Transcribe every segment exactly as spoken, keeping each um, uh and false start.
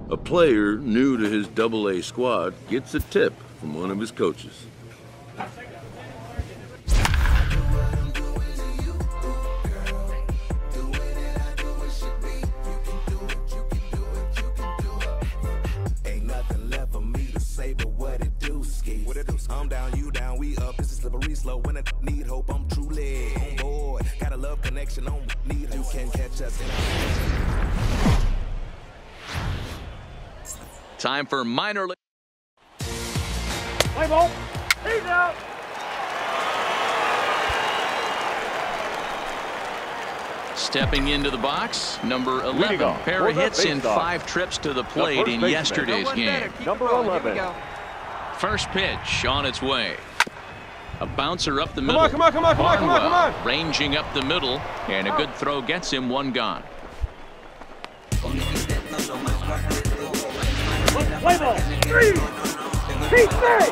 A player new to his double A squad gets a tip from one of his coaches. I'm down, you down, we up. This is slippery slow. When I need hope, I'm truly on board. Got a love connection on need. You can catch us in Time for minor league. Play ball. He's out. Stepping into the box, number eleven. Pair of hits in five trips to the plate in yesterday's game. Number eleven. First pitch on its way. A bouncer up the middle. Come on, come on, come on, come on, come on, come on. Ranging up the middle, and a good throw gets him one gone. Play ball. Three. He's three.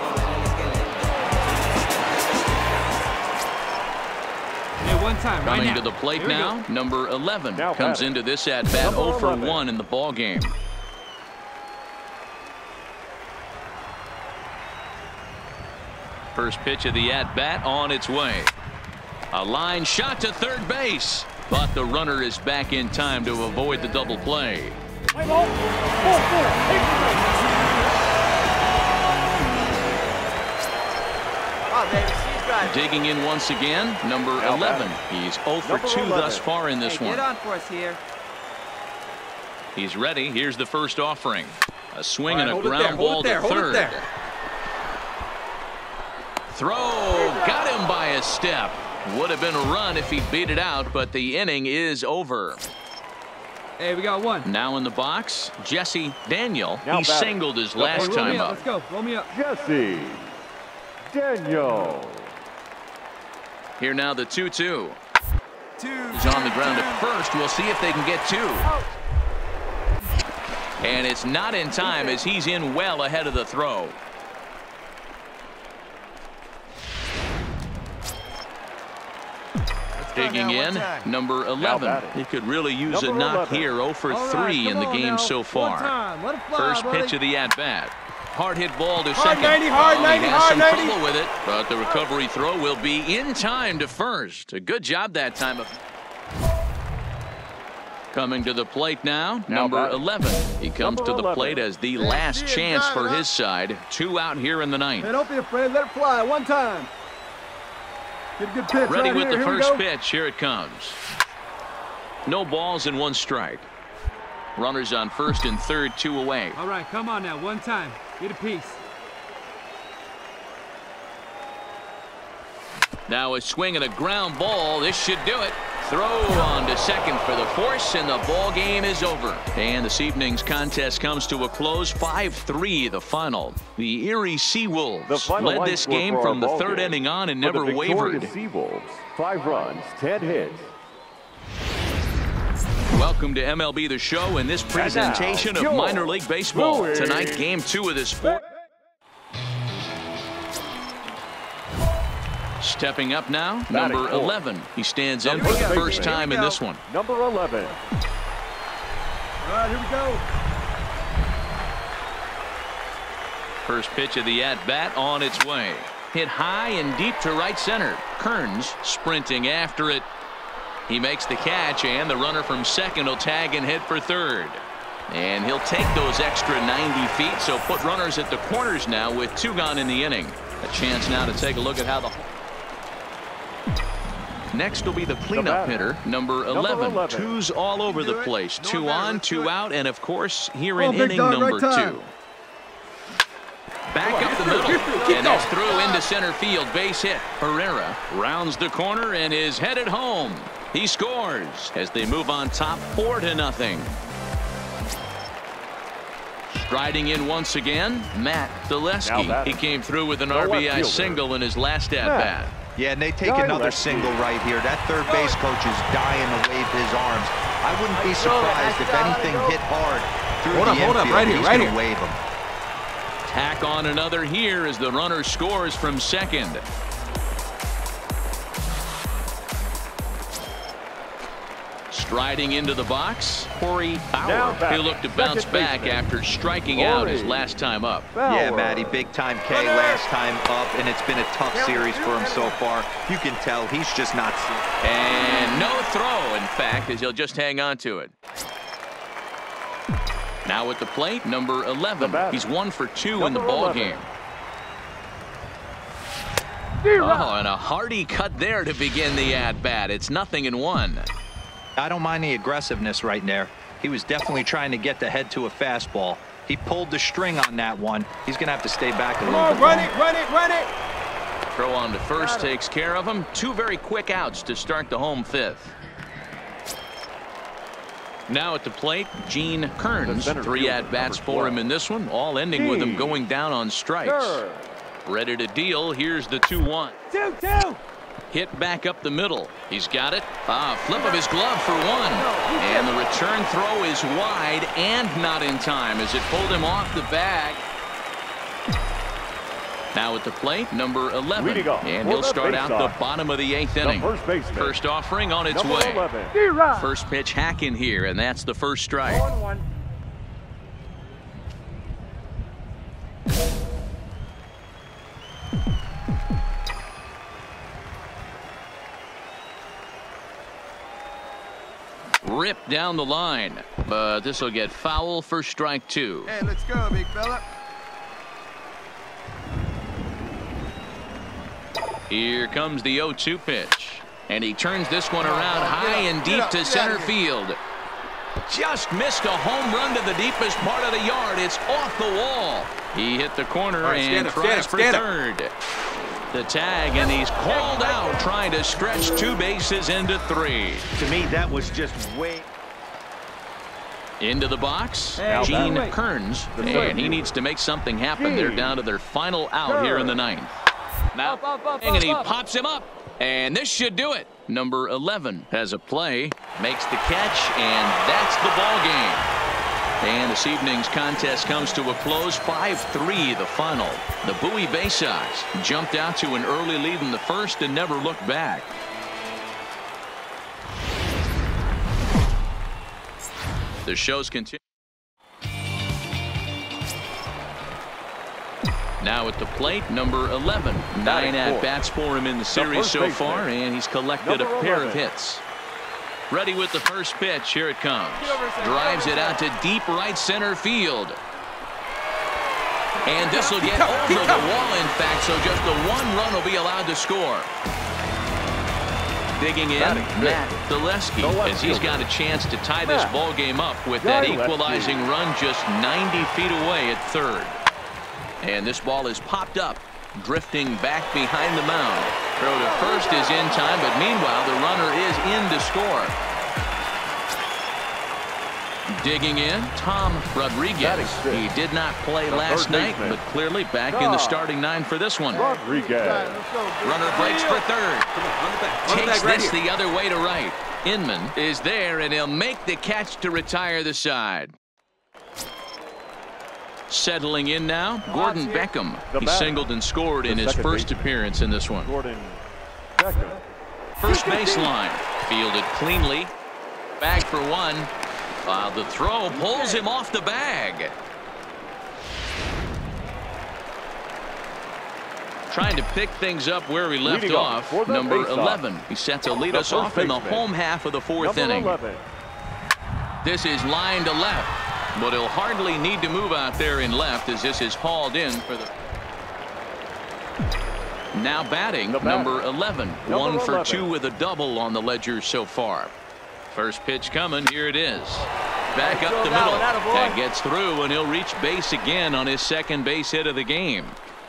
Hey, one time, right Coming now. to the plate Here we now, go. number eleven Now comes batting. into this at bat Number oh for eleven. one in the ball game. First pitch of the at-bat on its way. A line shot to third base, but the runner is back in time to avoid the double play. Play ball. Four, four. Oh, baby, she's got it. Digging in once again, number Now eleven. batting. He's oh for Number two eleven. thus far in this Hey, one. get on for us here. He's ready. Here's the first offering. A swing All and right, a hold it ground there, hold ball it there, to hold it third. there. Throw got him by a step. Would have been a run if he beat it out, but the inning is over. Hey, we got one. Now in the box, Jesse Daniel. Now He batting. singled his Roll last Roll me time up. up. Let's go. Roll me up. Jesse Daniel. Here now the two two. Two. He's on the ground at first. We'll see if they can get two. And it's not in time as he's in well ahead of the throw. Digging now, one in, time. number eleven. batting. He could really use Number a knock eleven. here. oh for All right, three in come the on game now. so One far. time. Let it fly, First buddy. pitch of the at-bat. Hard hit ball to Hard second. ninety, hard Oh, ninety, he has hard some ninety. trouble with it, but the recovery throw will be in time to first. A good job that time. Of Coming to the plate now, Now number batting. eleven. He comes Number to the eleven. plate as the Let's last see it, chance got it, for huh? his side. Two out here in the ninth. Hey, don't be afraid. Let it fly. One time. Get a good pitch. Ready right with here. the Here we first go. pitch. Here it comes. No balls and one strike. Runners on first and third, two away. All right, come on now. One time. Get a piece. Now a swing and a ground ball. This should do it. Throw on to second for the force, and the ball game is over. And this evening's contest comes to a close. five three the final. The Erie The Seawolves final led line this score game for our from the ball third game. inning on and For the never wavered. Victorious Seawolves, five runs, ten hits. Welcome to M L B The Show and this presentation now, of your minor league baseball. Louis Tonight, game two of this sport. Stepping up now, Batting number fourth. eleven. He stands in Number for the baseman. first time Here in we this go. one. Number eleven. All right, here we go. First pitch of the at-bat on its way. Hit high and deep to right center. Kearns sprinting after it. He makes the catch, and the runner from second will tag and hit for third. And he'll take those extra ninety feet, so put runners at the corners now with two gone in the inning. A chance now to take a look at how the... Next will be the cleanup batter. hitter, number Number eleven. eleven. Twos all over do the it. place. No Two matter, on, let's do two it. out, and of course, here Oh, in big inning dog, number right time. two. Back up the middle, and that's through into center field. Base hit. Herrera rounds the corner and is headed home. He scores as they move on top four to nothing. Striding in once again, Matt Now Dulesky. batting. He came through with an No R B left I fielder. single in his last at bat. Yeah, and they take Dying another left single field. right here. That third base coach is dying to wave his arms. I wouldn't be surprised if anything hit hard through Hold the up, hold up, infield. right here, He's right gonna here. wave him. Tack on another here as the runner scores from second. Riding into the box, Corey Bauer. Now He'll look to bounce second back baseman. after striking Corey out his last time up. Yeah, Bauer. Matty, big time K last time up, and it's been a tough series for him so far. You can tell he's just not seeing. And no throw, in fact, as he'll just hang on to it. Now at the plate, number eleven. He's one for two in the ball game. Oh, and a hearty cut there to begin the at-bat. It's nothing in one. I don't mind the aggressiveness right there. He was definitely trying to get the head to a fastball. He pulled the string on that one. He's going to have to stay back a Come little on, bit run longer. it, run it, run it. Throw on to first takes care of him. Two very quick outs to start the home fifth. Now at the plate, Gene Kearns. Three at-bats for him in this one, all ending with him going down on strikes. Ready to deal. Here's the two one. Two, two. Hit back up the middle. He's got it. Ah, flip of his glove for one. And the return throw is wide and not in time as it pulled him off the bag. Now at the plate, number eleven. And he'll start out the bottom of the eighth inning. First baseman. First offering on its Number way. eleven. First pitch hack in here, and that's the first strike. One. Ripped down the line, but this will get foul for strike two. Hey, let's go, big fella. Here comes the oh two pitch, and he turns this one around Oh, high get up, and get deep up, to get center out of here. field. Just missed a home run to the deepest part of the yard. It's off the wall. He hit the corner All right, stand and up, tries stand up, for stand up. third. The tag, and he's called out trying to stretch two bases into three. To me, that was just way. Into the box, Hey, Gene wait. Kearns, The and he third. needs to make something happen. They're Gene down to their final out here in the ninth. Now, Up, up, up, and he up, up. pops him up, and this should do it. Number eleven has a play, makes the catch, and that's the ball game. And this evening's contest comes to a close, five three the final. The Bowie Bay Sox jumped out to an early lead in the first and never looked back. The show's continue. Now at the plate, number eleven. Nine at-bats for him in the series first so baseman. far, and he's collected Number a pair of eleven. hits. Ready with the first pitch. Here it comes. Drives it out to deep right center field. And this will get over the wall, in fact, so just the one run will be allowed to score. Digging in, Matt Zaleski, as he's got a chance to tie this ball game up with that equalizing run just ninety feet away at third. And this ball is popped up, drifting back behind the mound. Throw to first is in time, but meanwhile the runner is in to score. Digging in, Tom Rodriguez. He did not play The last third night, baseman. but clearly back in the starting nine for this one. Rodriguez. Runner breaks for third. On the back. On the Takes back right this here. the other way to right. Inman is there, and he'll make the catch to retire the side. Settling in now, Gordon Beckham. The He batter. singled and scored in The his second first baseman. appearance in this one. Gordon Beckham. First baseline, fielded cleanly. Bag for one, while the throw pulls him off the bag. Trying to pick things up where we left Leading off, off for the number faceoff. eleven. He's set to lead The us off first in the baseman. home half of the fourth Number inning. eleven. This is line to left, but he'll hardly need to move out there in left as this is hauled in for the. Now batting, The batter. number eleven. Number One for eleven. two with a double on the ledger so far. First pitch coming. Here it is. Back up the that middle. one, attaboy. That gets through, and he'll reach base again on his second base hit of the game.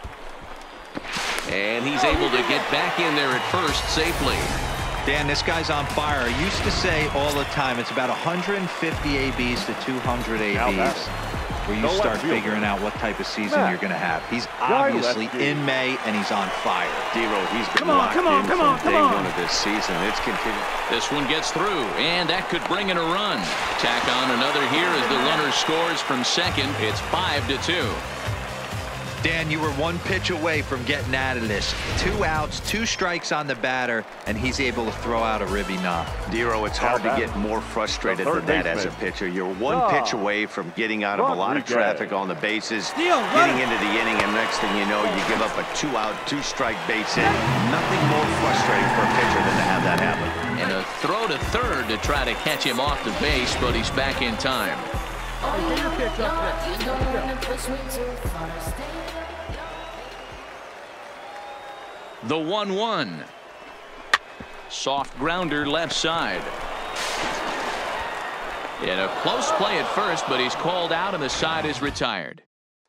And he's able to get back in there at first safely. Dan, this guy's on fire. I used to say all the time, it's about one hundred fifty A Bs to two hundred Now A Bs batting. where you No left start fielder. figuring out what type of season Matt. you're going to have. He's Guy obviously lefty. in May, and he's on fire. D-Row, he's been Come on, locked come on, in come from on, come day on. one of this season. It's continued. This one gets through, and that could bring in a run. Tack on another here as the runner scores from second. It's five to two. Dan, you were one pitch away from getting out of this. Two outs, two strikes on the batter, and he's able to throw out a ribby knock. Dero, it's hard to get more frustrated than that as a pitcher. You're one Oh. pitch away from getting out of a lot of Rodriguez. traffic on the bases, Steal, getting run. into the inning, and next thing you know, you give up a two-out, two-strike base hit. Nothing more frustrating for a pitcher than to have that happen. And a throw to third to try to catch him off the base, but he's back in time. Get your pitch up there. The one one. Soft grounder left side. In a close play at first, but he's called out and the side is retired.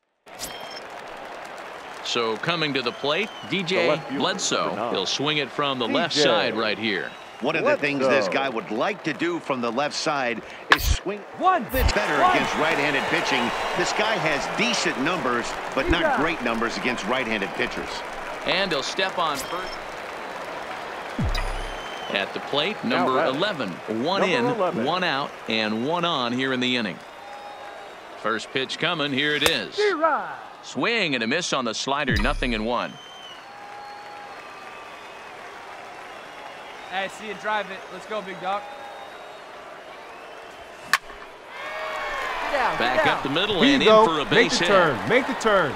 So coming to the plate, D J Bledsoe. He'll swing it from the left D J. side right here. One of the Let's things go. this guy would like to do from the left side is swing One. a bit better One. against right-handed pitching. This guy has decent numbers, but not great numbers against right-handed pitchers. And he'll step on first. At the plate, Now number batting. eleven. One Number in, eleven. one out, and one on here in the inning. First pitch coming. Here it is. D-Rod. Swing and a miss on the slider. Nothing in one. Hey, see you drive it. Let's go, big dog. Get down, get Back down. up the middle Here and you in go. for a Make base the hit. turn. Make the turn.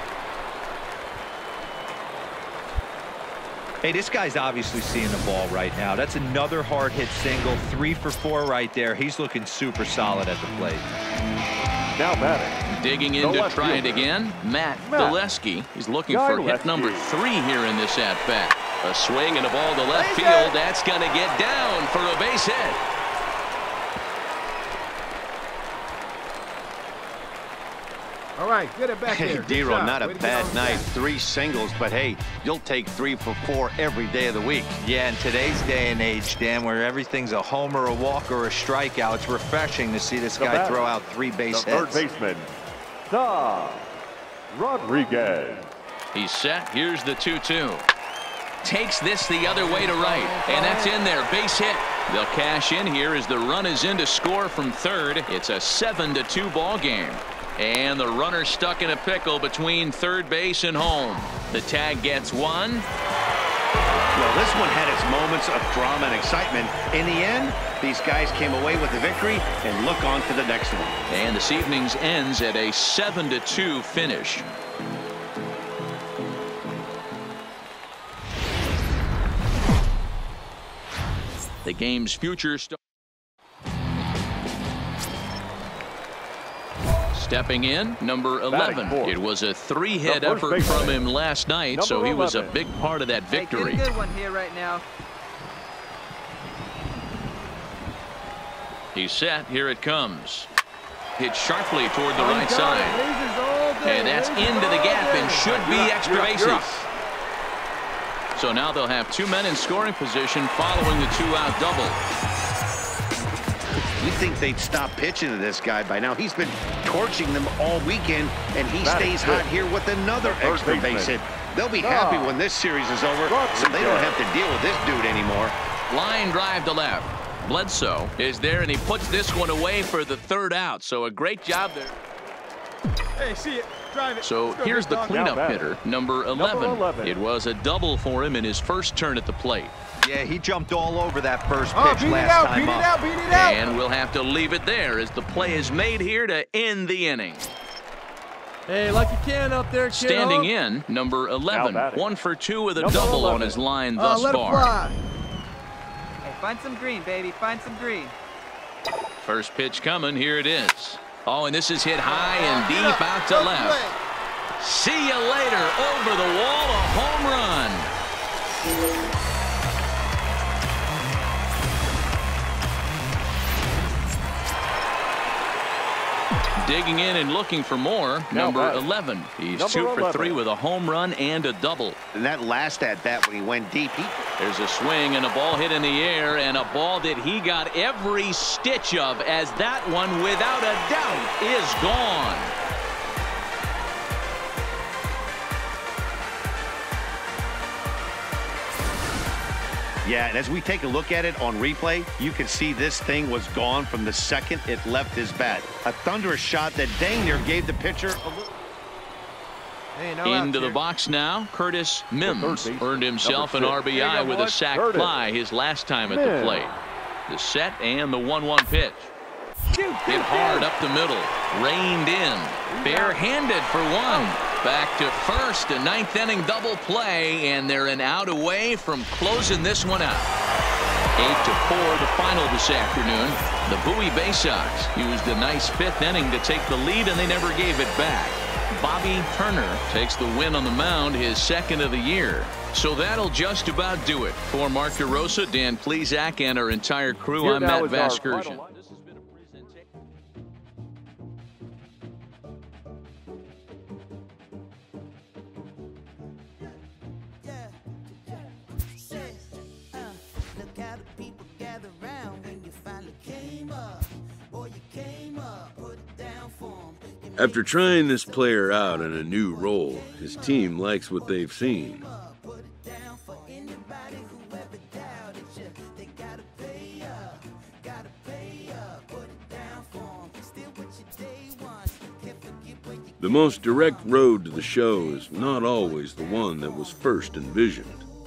Hey, this guy's obviously seeing the ball right now. That's another hard hit single. Three for four right there. He's looking super solid at the plate. Now batting. Digging in The to left try it fielder. again. Matt Matt. Gillespie. He's looking Guy for hit Gillespie. number three here in this at bat. A swing and a ball to left Base field. hit. That's going to get down for a base hit. All right, get it back Hey, there. Good Dero, job. not a Way to get bad on night. track. Three singles, but hey, you'll take three for four every day of the week. Yeah, in today's day and age, Dan, where everything's a homer, a walk, or a strikeout, it's refreshing to see this The guy batter. throw out three The base third hits. baseman, Tom Rodriguez. He's set. Here's the two two. Takes this the other way to right. And that's in there. Base hit. They'll cash in here as the run is in to score from third. It's a seven to two ball game. And the runner stuck in a pickle between third base and home. The tag gets one. Well, this one had its moments of drama and excitement. In the end, these guys came away with the victory and look on to the next one. And this evening's ends at a seven to two finish. The game's future starts. Stepping in, number eleven. fourth. It was a three-hit The first effort baseman. from him last night, so Number he was a eleven. big part of that victory. Hey, get a good one here right now. He's set. Here it comes. Hit sharply toward the Oh, right he got side. it. Lasers all day. And that's Lasers into the all gap day. and should be You're up, extra you're up, you're up. bases. So now they'll have two men in scoring position following the two-out double. You'd think they'd stop pitching to this guy by now. He's been torching them all weekend, and he Batting stays hot fifth. here with another Third extra base baseman. hit. They'll be Ah. happy when this series is over, so they don't have to deal with this dude anymore. Line drive to left. Bledsoe is there, and he puts this one away for the third out. So a great job there. Hey, see it. Drive it. So Let's go, here's big the dog. cleanup Now batting. hitter, number eleven. eleven. It was a double for him in his first turn at the plate. Yeah, he jumped all over that first Oh, pitch beat it last out, time beat it up. out, beat it out. And we'll have to leave it there as the play is made here to end the inning. Hey, like you can up there, kid. Standing in, number eleven. batting. One for two with a Number double on eleven. his line Uh, thus let it far. fly. Hey, find some green, baby. Find some green. First pitch coming. Here it is. Oh, and this is hit high and Get deep up. out to Go left. play. See you later. Over the wall, a home run. Digging in and looking for more, Now number batting. eleven. He's Number two for eleven. three with a home run and a double. And that last at-bat when he went deep, he There's a swing and a ball hit in the air, and a ball that he got every stitch of, as that one, without a doubt, is gone. Yeah, and as we take a look at it on replay, you can see this thing was gone from the second it left his bat. A thunderous shot that dang near gave the pitcher a little... Hey, no Into the here. box now, Curtis Mims earned himself an R B I with a sac fly his last time at the plate. The set and the one one pitch. Hit hard up the middle, reined in, barehanded for one. Back to first, a ninth inning double play, and they're an out away from closing this one out. Eight to four, the final this afternoon. The Bowie Bay Sox used a nice fifth inning to take the lead, and they never gave it back. Bobby Turner takes the win on the mound, his second of the year. So that'll just about do it. For Mark DeRosa, Dan Plesac, and our entire crew, Here I'm now Matt is our Vasgersian. final- This has been a presentation. After trying this player out in a new role, his team likes what they've seen. The most direct road to the show is not always the one that was first envisioned.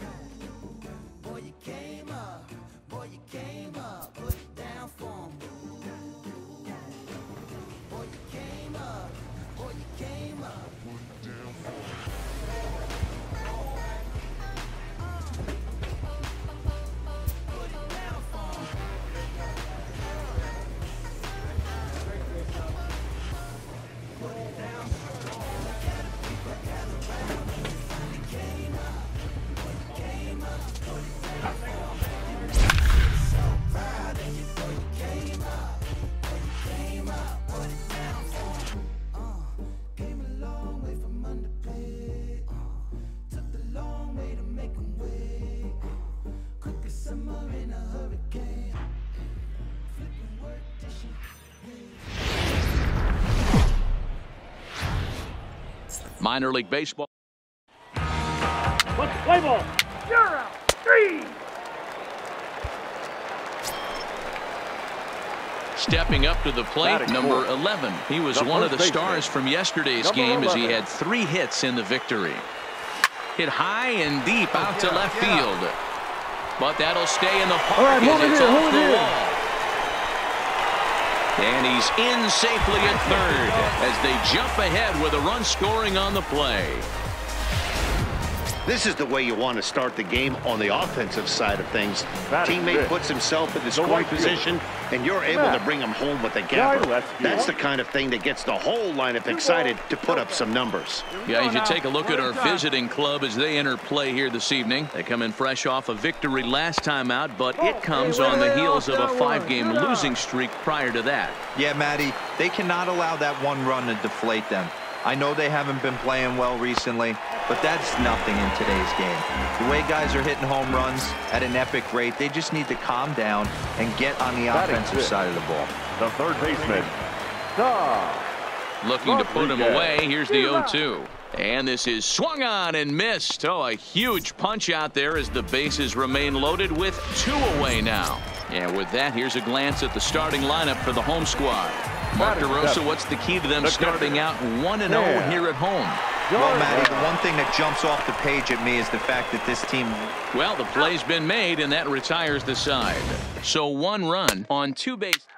Minor League Baseball. Let's play ball. You're out. Three. Stepping up to the plate, Batting number four. eleven. He was The one of the first baseman. stars from yesterday's Number game as he eleven. had three hits in the victory. Hit high and deep out to yeah, left yeah. field. But that'll stay in the park All right, hold as it it's here, off hold it the here. wall. And he's in safely at third as they jump ahead with a run scoring on the play. This is the way you want to start the game on the offensive side of things. Batting Teammate fifth. puts himself in the The scoring right fielder. position, and you're able Matt. to bring him home with a Right gapper. left fielder. That's the kind of thing that gets the whole lineup excited to put up some numbers. Yeah, you should take a look at our One time. visiting club as they enter play here this evening. They come in fresh off a victory last time out, but it comes on the heels of a five-game losing streak prior to that. Yeah, Matty, they cannot allow that one run to deflate them. I know they haven't been playing well recently, but that's nothing in today's game. The way guys are hitting home runs at an epic rate, they just need to calm down and get on the Batting offensive fifth. side of the ball. The third baseman. Tom. Looking to put him Rodriguez. away. Here's the oh two. And this is swung on and missed. Oh, a huge punch out there as the bases remain loaded with two away now. And with that, here's a glance at the starting lineup for the home squad. Mark Batting DeRosa, seventh. what's the key to them The starting catcher. out one and oh Yeah. here at home? Well, Matty, the one thing that jumps off the page at me is the fact that this team... Well, the play's been made, and that retires the side. So one run on two bases.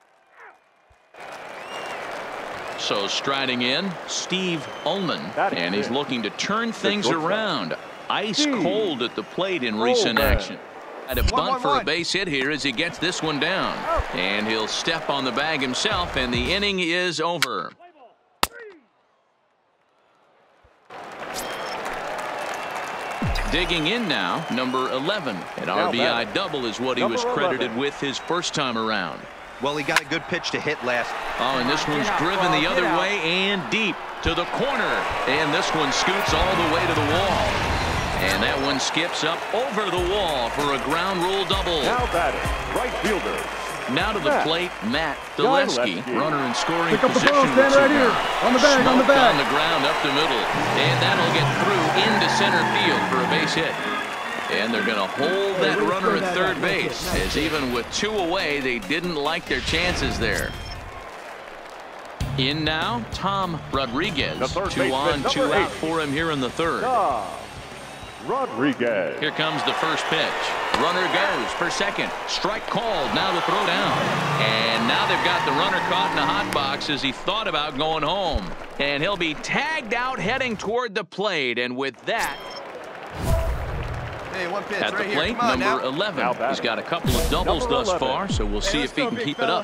So striding in, Steve Ullman, Batting and he's fifth. looking to turn things shortstop. around. Ice Steve cold at the plate in recent Ullman. action. Had a One, bunt one, for a one. base hit here as he gets this one down. And he'll step on the bag himself, and the inning is over. Digging in now, number eleven. An Now R B I batting. double is what he Number was credited eleven. with his first time around. Well, he got a good pitch to hit last. Oh, and this one's Get out, driven Paul, the get other out. way and deep to the corner. And this one scoots all the way to the wall. And that one skips up over the wall for a ground rule double. Now batting. Right fielder. Now to the Matt. plate, Matt Guy Daleski, Leski. runner in scoring Pick up the position. ball, stand with right Cigar. here. On the bag, on the Smoked bag. on the ground up the middle. And that'll get through into center field for a base hit. And they're going to hold that runner at third base, as even with two away, they didn't like their chances there. In now, Tom Rodriguez. Two baseman, on, two number out eight. for him here in the third. Tom Rodriguez. Here comes the first pitch. Runner goes for second. Strike called. Now the throw down. And now they've got the runner caught in the hot box as he thought about going home. And he'll be tagged out heading toward the plate. And with that, Hey, one pitch at right the here. plate, Come on number now. eleven. Now He's got a couple of doubles Number thus eleven. far, so we'll see Hey, if he let's can go, keep big it fella. up.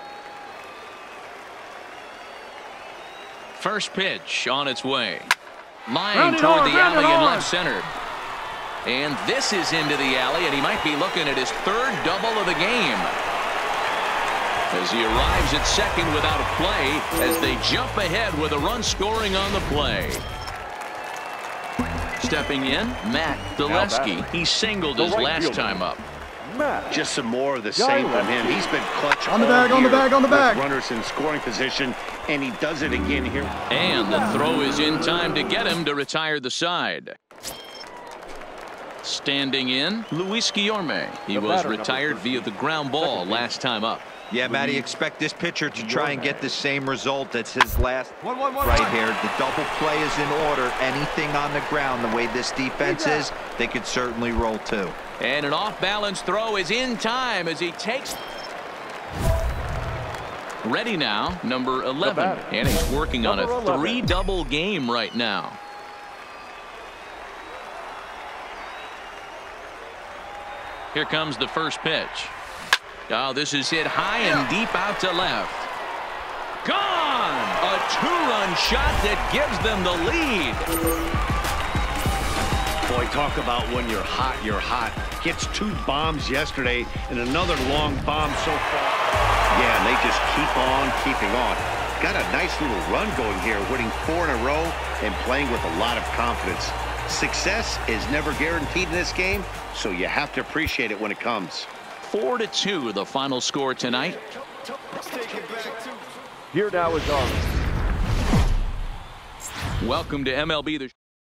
First pitch on its way. Line Round it toward hard, the round it alley in hard. left center. And this is into the alley, and he might be looking at his third double of the game. As he arrives at second without a play, as they jump ahead with a run scoring on the play. Stepping in, Matt Dulesky. He singled The his right last fielder. time up. Matt. Just some more of the same from him. He's been clutch On the all bag, on the year bag, on the with bag. runners in scoring position, and he does it again here. And the throw is in time to get him to retire the side. Standing in, Luis Guillorme. He The was batter, number retired via the ground ball Second last time up. Yeah, Matty, expect this pitcher to try and get the same result. That's his last One, one, one, right one. here. The double play is in order. Anything on the ground, the way this defense is, they could certainly roll too. And an off-balance throw is in time as he takes. Ready now, number eleven. batter. And he's working on Number a eleven. three-double game right now. Here comes the first pitch. Oh, this is hit high and deep out to left. Gone! A two-run shot that gives them the lead. Boy, talk about when you're hot, you're hot. Gets two bombs yesterday and another long bomb so far. Yeah, and they just keep on keeping on. Got a nice little run going here, winning four in a row and playing with a lot of confidence. Success is never guaranteed in this game, so you have to appreciate it when it comes. Four to two, the final score tonight. Here now is our Welcome to M L B The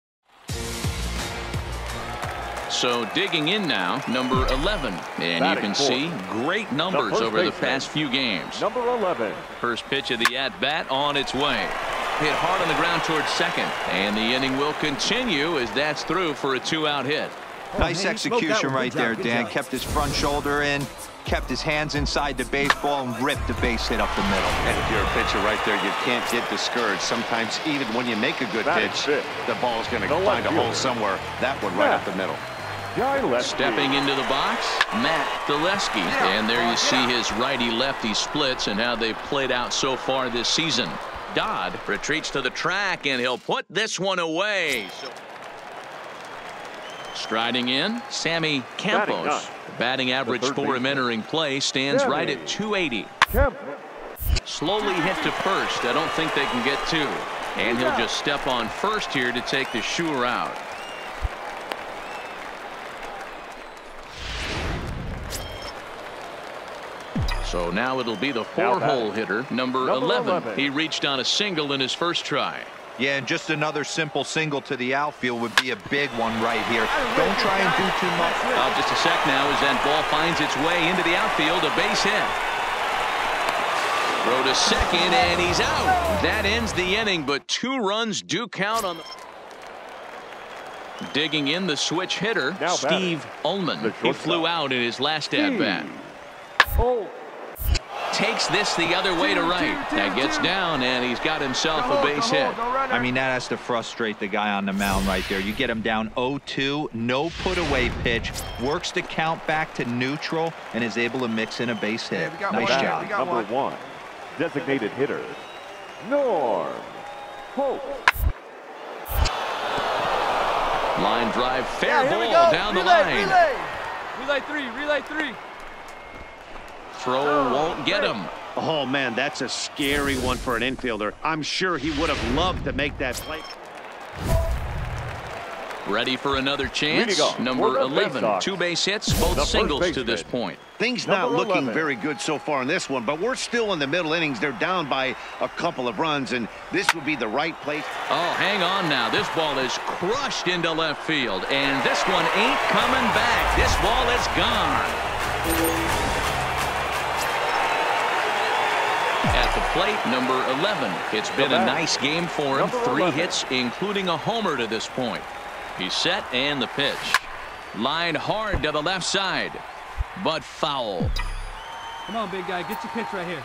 So digging in now, number eleven. And you Batting can fourth. see great numbers first over the baseman. past few games. number eleven. First pitch of the at-bat on its way. Hit hard on the ground towards second. And the inning will continue as that's through for a two-out hit. Nice man, you smoked that execution one. right Good there, job, good Dan. job. Kept his front shoulder in, kept his hands inside the baseball, and ripped the base hit up the middle. And if you're a pitcher right there, you can't get discouraged. Sometimes even when you make a good Batting pitch, fifth. the ball's going to The find left a hole fielder. somewhere. That one right Yeah. up the middle. Guy left Stepping field. into the box, Matt Dulesky. And there you see his righty-lefty splits and how they've played out so far this season. Dodd retreats to the track, and he'll put this one away. So striding in, Sammy Campos. Batting nine. The batting average third for him baseman. entering play stands Sammy. right at two eighty. Kemp. Slowly hit to first. I don't think they can get two. And he'll just step on first here to take the Shure out. So now it'll be the four-hole hitter, number, Number eleven. eleven. He reached on a single in his first try. Yeah, and just another simple single to the outfield would be a big one right here. Don't try and do too much. Uh, just a sec now as that ball finds its way into the outfield, a base hit. Throw to second, and he's out. That ends the inning, but two runs do count on the... Digging in the switch hitter, Now Steve batting. Ullman. The He shortstop. flew out in his last at-bat. Oh, Takes this the other way to right. That gets down, and he's got himself a base hit. I mean, that has to frustrate the guy on the mound right there. You get him down oh two, no put-away pitch, works the count back to neutral, and is able to mix in a base hit. Yeah, we got Nice one. job. We got number one. Designated hitter. Norm Pope. Line drive, fair Yeah, here we ball go. down the Relay, line. relay. Relay three, relay three. Throw won't get him. Oh, man, that's a scary one for an infielder. I'm sure he would have loved to make that play. Ready for another chance. Leading off Number for the eleven. Bay Sox, Two base hits, both the first singles to baseman. this point. Things Number not looking eleven. very good so far in this one, but we're still in the middle innings. They're down by a couple of runs, and this would be the right place. Oh, hang on now. This ball is crushed into left field, and this one ain't coming back. This ball is gone. At the plate, number eleven. It's been a nice game for him. Three hits, including a homer to this point. He's set, and the pitch. Line hard to the left side, but foul. Come on, big guy. Get your pitch right here.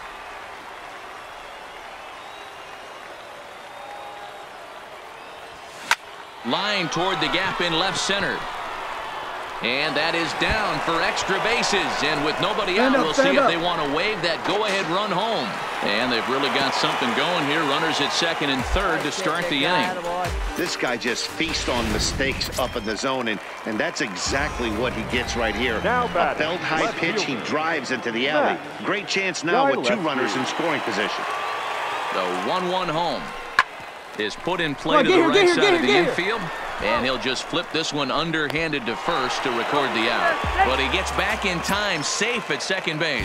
Line toward the gap in left center. And that is down for extra bases. And with nobody out, we'll see if they want to wave that go-ahead run home. And they've really got something going here. Runners at second and third to start the inning. This guy just feasts on mistakes up in the zone, and, and that's exactly what he gets right here. Now a belt high pitch, he drives into the alley. Great chance now with two runners in scoring position. The one one home is put in play to the right side of the infield. And he'll just flip this one underhanded to first to record the out. But he gets back in time, safe at second base.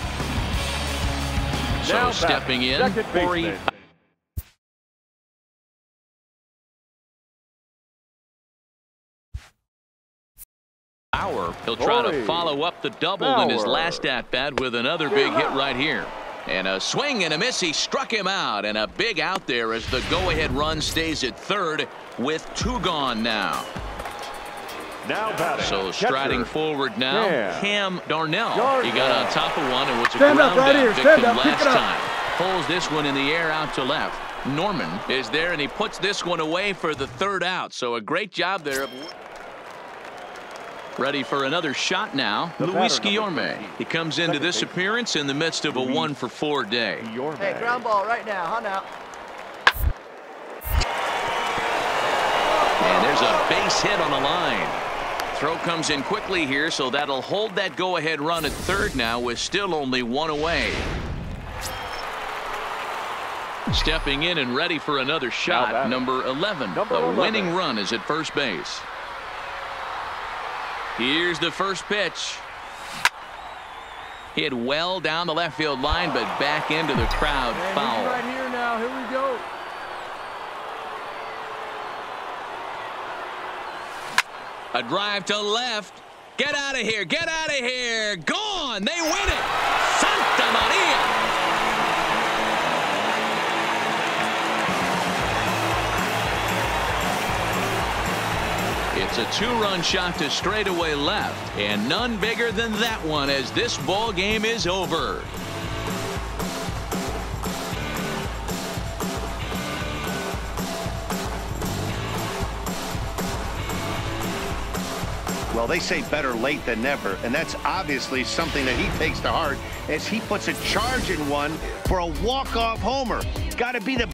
So stepping in, Corey Bauer. He'll try to follow up the double in his last at-bat with another big hit right here. And a swing and a miss. He struck him out, and a big out there as the go-ahead run stays at third with two gone now. Now batting. So striding Catcher. forward now, Yeah. Cam Darnell. Darnell. He got on top of one and was a Stand up ground right out here. victim Stand up. Pick last it up. time. Pulls this one in the air out to left. Norman is there, and he puts this one away for the third out. So a great job there. Ready for another shot now, The Luis batter, number Guillorme. thirteen. He comes into Second this base. appearance in the midst of a Luis one for four day. Guillorme. Hey, ground ball right now, huh now? And there's a base hit on the line. Throw comes in quickly here, so that'll hold that go-ahead run at third now with still only one away. Stepping in and ready for another shot, batting. number eleven. Number the eleven. winning run is at first base. Here's the first pitch. Hit well down the left field line, but back into the crowd. Man, Foul. he's right here now. Here we go. A drive to left. Get out of here. Get out of here. Gone. They win it. Santa Maria. It's a two-run shot to straightaway left, and none bigger than that one as this ball game is over. Well, they say better late than never, and that's obviously something that he takes to heart as he puts a charge in one for a walk-off homer. Got to be the